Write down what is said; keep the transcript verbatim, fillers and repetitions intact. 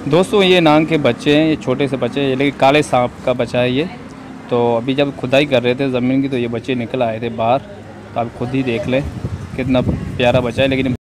दोस्तों ये नांग के बच्चे हैं, ये छोटे से बच्चे हैं, लेकिन काले सांप का बच्चा है ये। तो अभी जब खुदाई कर रहे थे ज़मीन की तो ये बच्चे निकल आए थे बाहर। तो आप खुद ही देख लें कितना प्यारा बच्चा है, लेकिन